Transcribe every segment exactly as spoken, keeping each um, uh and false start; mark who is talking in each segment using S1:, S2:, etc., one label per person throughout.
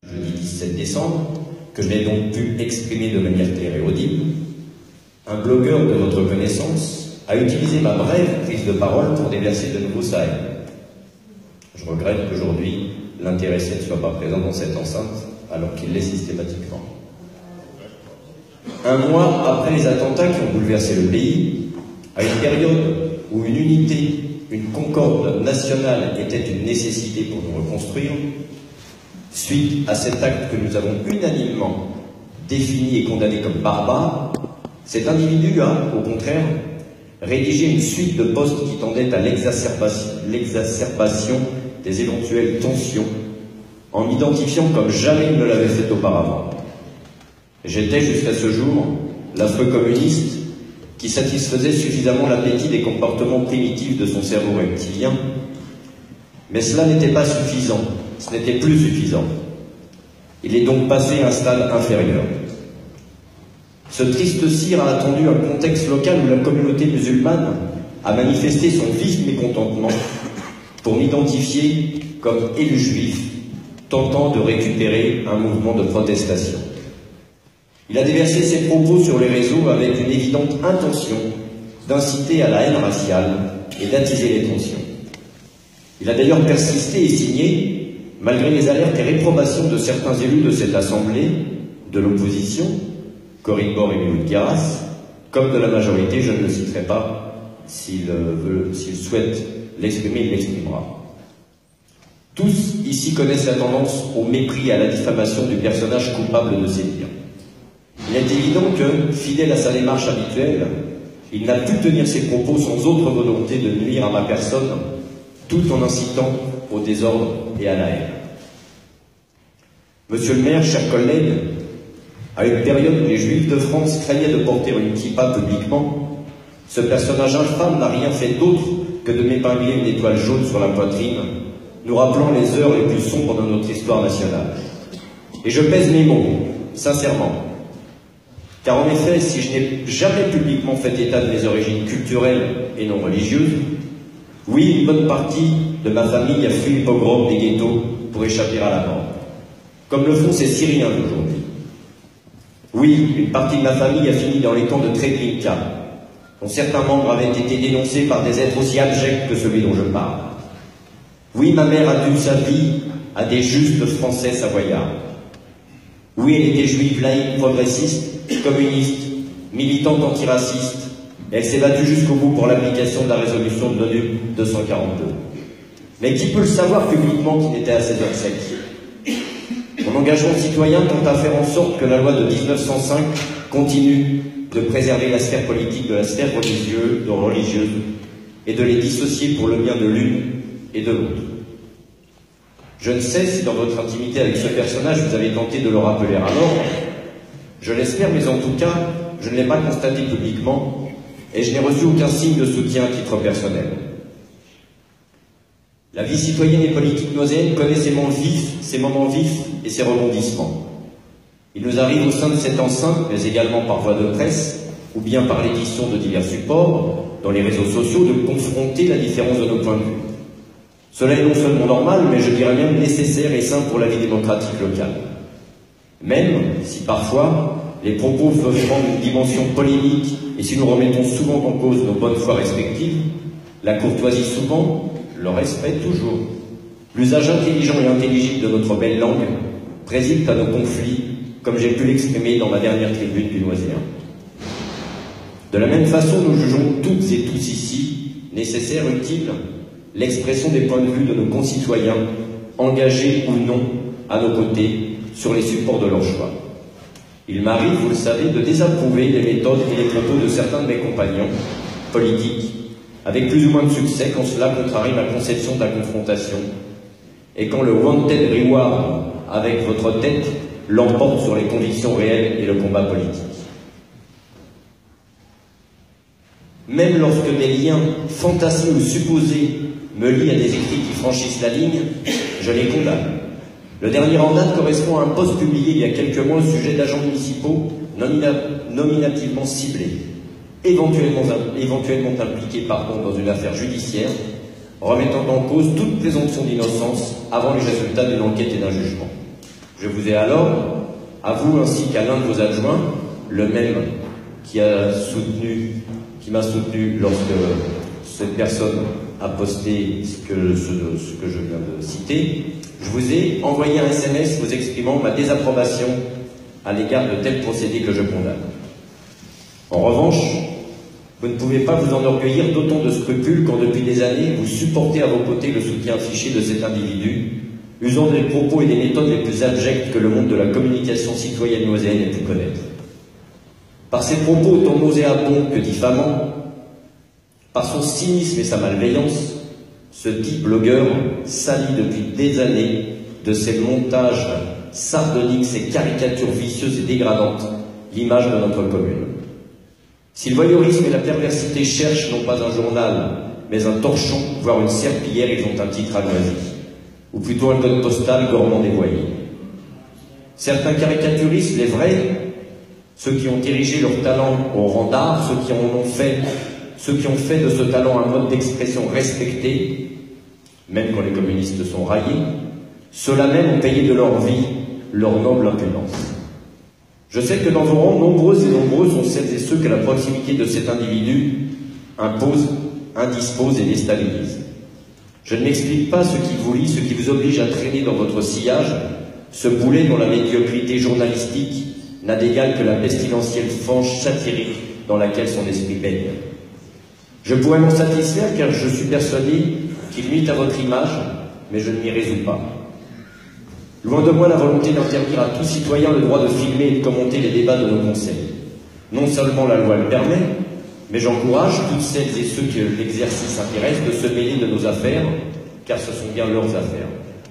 S1: Jeudi dix-sept décembre, que je n'ai donc pu exprimer de manière claire et audible, un blogueur de votre connaissance a utilisé ma brève prise de parole pour déverser de nouveaux sailles. Je regrette qu'aujourd'hui, l'intéressé ne soit pas présent dans cette enceinte, alors qu'il l'est systématiquement. Un mois après les attentats qui ont bouleversé le pays, à une période où une unité, une concorde nationale était une nécessité pour nous reconstruire, suite à cet acte que nous avons unanimement défini et condamné comme barbare, cet individu a, au contraire, rédigé une suite de postes qui tendaient à l'exacerbation des éventuelles tensions, en m'identifiant comme jamais il ne l'avait fait auparavant. J'étais jusqu'à ce jour l'affreux communiste qui satisfaisait suffisamment l'appétit des comportements primitifs de son cerveau reptilien, mais cela n'était pas suffisant, ce n'était plus suffisant. Il est donc passé à un stade inférieur. Ce triste cire a attendu un contexte local où la communauté musulmane a manifesté son vif mécontentement pour m'identifier comme élu juif, tentant de récupérer un mouvement de protestation. Il a déversé ses propos sur les réseaux avec une évidente intention d'inciter à la haine raciale et d'attiser les tensions. Il a d'ailleurs persisté et signé, malgré les alertes et réprobations de certains élus de cette assemblée, de l'opposition, Corinne Bord et Miloud Garas, comme de la majorité, je ne le citerai pas, s'il veut, s'il souhaite l'exprimer, il l'exprimera. Tous ici connaissent la tendance au mépris et à la diffamation du personnage coupable de ces dires. Il est évident que, fidèle à sa démarche habituelle, il n'a pu tenir ses propos sans autre volonté de nuire à ma personne, tout en incitant au désordre et à la haine. Monsieur le maire, chers collègues, à une période où les Juifs de France craignaient de porter une kippa publiquement, ce personnage infâme n'a rien fait d'autre que de m'épingler une étoile jaune sur la poitrine, nous rappelant les heures les plus sombres de notre histoire nationale. Et je pèse mes mots, sincèrement. Car en effet, si je n'ai jamais publiquement fait état de mes origines culturelles et non religieuses, oui, une bonne partie de ma famille a fui le pogrom des ghettos pour échapper à la mort, comme le font ces Syriens d'aujourd'hui. Oui, une partie de ma famille a fini dans les camps de Treblinka, dont certains membres avaient été dénoncés par des êtres aussi abjects que celui dont je parle. Oui, ma mère a dû sa vie à des justes français savoyards. Oui, elle était juive, laïque, progressiste, communiste, militante antiraciste. Elle s'est battue jusqu'au bout pour l'application de la résolution de l'ONU deux cent quarante-deux. Mais qui peut le savoir publiquement qu'il était à ses obsèques? Mon engagement citoyen tente à faire en sorte que la loi de mille neuf cent cinq continue de préserver la sphère politique de la sphère religieuse, de religieuse et de les dissocier pour le bien de l'une et de l'autre. Je ne sais si dans votre intimité avec ce personnage vous avez tenté de le rappeler à l'ordre. Je l'espère, mais en tout cas, je ne l'ai pas constaté publiquement et je n'ai reçu aucun signe de soutien à titre personnel. La vie citoyenne et politique noséenne connaît ses moments vifs, ses moments vifs et ses rebondissements. Il nous arrive au sein de cette enceinte, mais également par voie de presse, ou bien par l'édition de divers supports, dans les réseaux sociaux, de confronter la différence de nos points de vue. Cela est non seulement normal, mais je dirais même nécessaire et sain pour la vie démocratique locale. Même si parfois, les propos peuvent prendre une dimension polémique, et si nous remettons souvent en cause nos bonnes foi respectives, la courtoisie souvent, le respect toujours. L'usage intelligent et intelligible de notre belle langue préside à nos conflits, comme j'ai pu l'exprimer dans ma dernière tribune du Loisir. De la même façon, nous jugeons toutes et tous ici, nécessaire, utile, l'expression des points de vue de nos concitoyens, engagés ou non à nos côtés sur les supports de leur choix. Il m'arrive, vous le savez, de désapprouver les méthodes et les propos de certains de mes compagnons politiques, avec plus ou moins de succès quand cela contrarie ma conception de la confrontation, et quand le wanted reward avec votre tête l'emporte sur les convictions réelles et le combat politique. Même lorsque des liens fantasmés ou supposés me lient à des écrits qui franchissent la ligne, je les condamne. Le dernier en date correspond à un post publié il y a quelques mois au sujet d'agents municipaux nomina nominativement ciblés, éventuellement, éventuellement impliqués pardon, dans une affaire judiciaire, remettant en cause toute présomption d'innocence avant les résultats d'une enquête et d'un jugement. Je vous ai alors, à vous ainsi qu'à l'un de vos adjoints, le même qui a soutenu, qui m'a soutenu lorsque cette personne a posté ce que, ce, ce que je viens de citer, je vous ai envoyé un S M S vous exprimant ma désapprobation à l'égard de tels procédés que je condamne. En revanche, vous ne pouvez pas vous enorgueillir d'autant de scrupules quand depuis des années vous supportez à vos côtés le soutien affiché de cet individu, usant des propos et des méthodes les plus abjectes que le monde de la communication citoyenne nauséenne ait pu connaître. Par ses propos autant nauséabonds que diffamants, par son cynisme et sa malveillance, ce dit blogueur salit depuis des années de ses montages sardoniques, ses caricatures vicieuses et dégradantes, l'image de notre commune. Si le voyeurisme et la perversité cherchent non pas un journal, mais un torchon, voire une serpillière, ils ont un titre à loisir, ou plutôt un code postal gourmand dévoyé. Certains caricaturistes, les vrais, ceux qui ont érigé leur talent au rang d'art, ceux qui en ont fait, ceux qui ont fait de ce talent un mode d'expression respecté, même quand les communistes sont raillés, ceux-là même ont payé de leur vie leur noble impudence. Je sais que dans vos rangs, nombreuses et nombreux sont celles et ceux que la proximité de cet individu impose, indispose et déstabilise. Je ne m'explique pas ce qui vous lie, ce qui vous oblige à traîner dans votre sillage, ce boulet dont la médiocrité journalistique n'a d'égal que la pestilentielle fange satirique dans laquelle son esprit baigne. Je pourrais m'en satisfaire car je suis persuadé qu'il nuit à votre image, mais je ne m'y résous pas. Loin de moi la volonté d'interdire à tout citoyen le droit de filmer et de commenter les débats de nos conseils. Non seulement la loi le permet, mais j'encourage toutes celles et ceux que l'exercice intéresse de se mêler de nos affaires, car ce sont bien leurs affaires.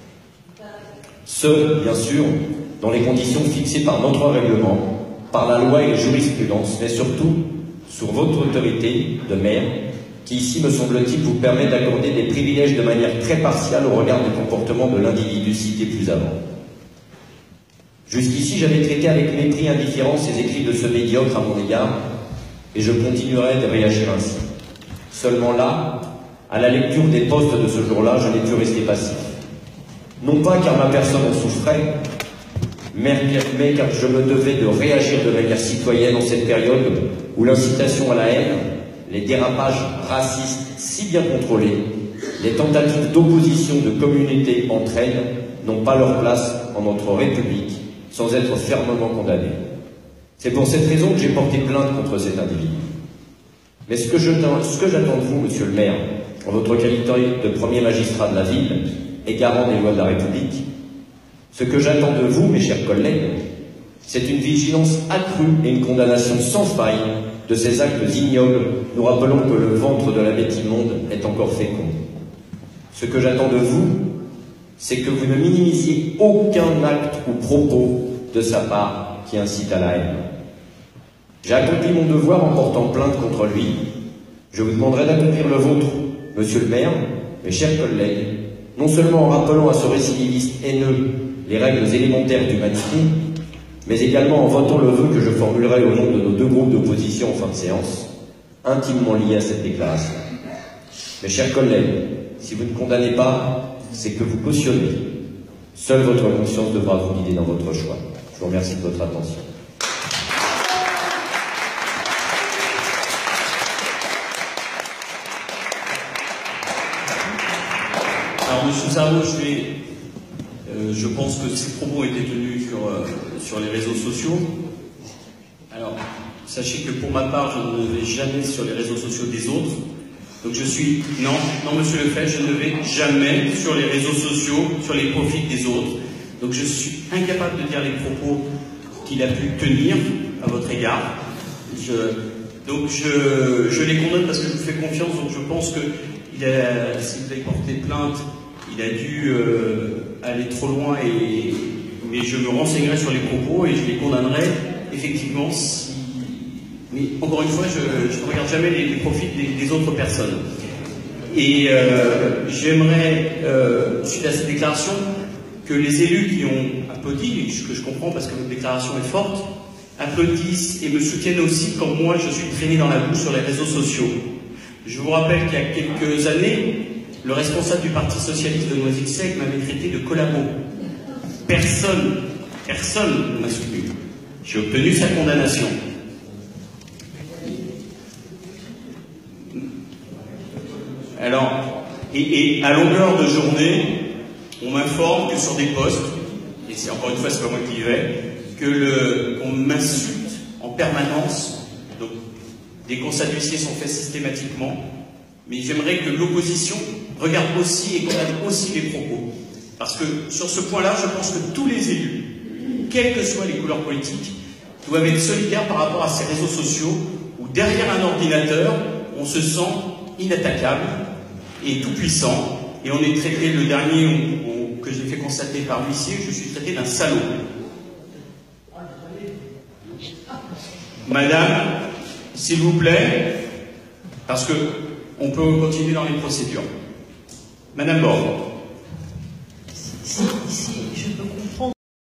S1: Ce, bien sûr, dans les conditions fixées par notre règlement, par la loi et les jurisprudences, mais surtout sur votre autorité de maire, qui ici, me semble-t-il, vous permet d'accorder des privilèges de manière très partiale au regard du comportement de l'individu cité plus avant. Jusqu'ici, j'avais traité avec mépris et indifférence ces écrits de ce médiocre à mon égard, et je continuerai de réagir ainsi. Seulement là, à la lecture des postes de ce jour-là, je n'ai pu rester passif. Non pas car ma personne en souffrait, mais car je me devais de réagir de manière citoyenne en cette période où l'incitation à la haine, les dérapages racistes si bien contrôlés, les tentatives d'opposition de communautés entre elles n'ont pas leur place en notre République sans être fermement condamnées. C'est pour cette raison que j'ai porté plainte contre cet individu. Mais ce que j'attends de vous, monsieur le maire, en votre qualité de premier magistrat de la ville et garant des lois de la République, ce que j'attends de vous, mes chers collègues, c'est une vigilance accrue et une condamnation sans faille de ces actes ignobles, nous rappelons que le ventre de la bête immonde est encore fécond. Ce que j'attends de vous, c'est que vous ne minimisiez aucun acte ou propos de sa part qui incite à la haine. J'ai accompli mon devoir en portant plainte contre lui. Je vous demanderai d'accomplir le vôtre, monsieur le maire, mes chers collègues, non seulement en rappelant à ce récidiviste haineux les règles élémentaires d'humanité, mais également en votant le vœu que je formulerai au nom de nos deux groupes d'opposition en fin de séance, intimement liés à cette déclaration. Mes chers collègues, si vous ne condamnez pas, c'est que vous cautionnez. Seule votre conscience devra vous guider dans votre choix. Je vous remercie de votre attention.
S2: Alors, Monsieur Sarraud, je vais... Euh, je pense que ces propos étaient tenus sur, euh, sur les réseaux sociaux. Alors, sachez que pour ma part, je ne vais jamais sur les réseaux sociaux des autres. Donc je suis... Non, non, Monsieur Lefebvre, je ne vais jamais sur les réseaux sociaux, sur les profils des autres. Donc je suis incapable de dire les propos qu'il a pu tenir à votre égard. Je, donc je, je les condamne parce que je vous fais confiance. Donc je pense que il a, si vous avez porté plainte, il a dû euh, aller trop loin, et, mais je me renseignerai sur les propos et je les condamnerai effectivement si... Mais encore une fois, je, je ne regarde jamais les, les profils des, des autres personnes. Et euh, j'aimerais, euh, suite à cette déclaration, que les élus qui ont applaudi, ce que je comprends parce que votre déclaration est forte, applaudissent et me soutiennent aussi quand moi je suis traîné dans la boue sur les réseaux sociaux. Je vous rappelle qu'il y a quelques années, le responsable du Parti Socialiste de Noisy-le-Sec m'avait traité de collabo. Personne Personne ne m'a soutenu. J'ai obtenu sa condamnation. Alors, et, et à longueur de journée, on m'informe que sur des postes, et c'est encore une fois, c'est pas moi qui y vais, que le, qu'on m'insulte en permanence. Donc, des constats d'huissier sont faits systématiquement, mais j'aimerais que l'opposition regarde aussi et condamne aussi les propos. Parce que sur ce point-là, je pense que tous les élus, quelles que soient les couleurs politiques, doivent être solidaires par rapport à ces réseaux sociaux où derrière un ordinateur, on se sent inattaquable et tout puissant, et on est traité, le dernier on, on, que j'ai fait constater par l'huissier, je suis traité d'un salaud. Madame, s'il vous plaît, parce que on peut continuer dans les procédures. Madame Borne.
S3: Ici, ici.